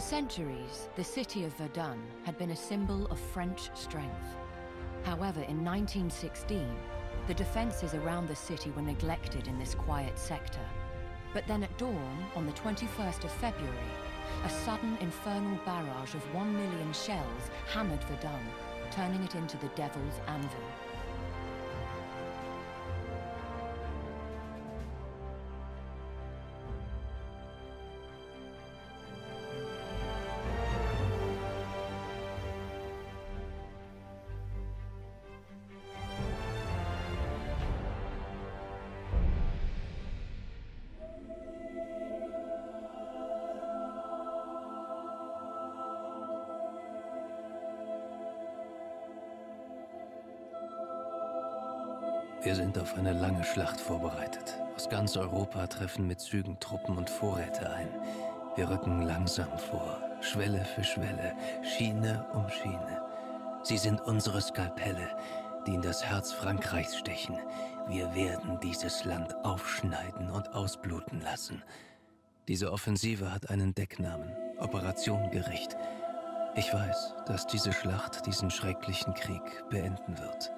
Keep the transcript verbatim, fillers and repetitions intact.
centuries, the city of Verdun had been a symbol of French strength. However, in nineteen sixteen, the defenses around the city were neglected in this quiet sector. But then at dawn, on the twenty-first of February, a sudden infernal barrage of one million shells hammered Verdun, turning it into the Devil's Anvil. Wir sind auf eine lange Schlacht vorbereitet. Aus ganz Europa treffen mit Zügen Truppen und Vorräte ein. Wir rücken langsam vor, Schwelle für Schwelle, Schiene um Schiene. Sie sind unsere Skalpelle, die in das Herz Frankreichs stechen. Wir werden dieses Land aufschneiden und ausbluten lassen. Diese Offensive hat einen Decknamen, Operation Gericht. Ich weiß, dass diese Schlacht diesen schrecklichen Krieg beenden wird.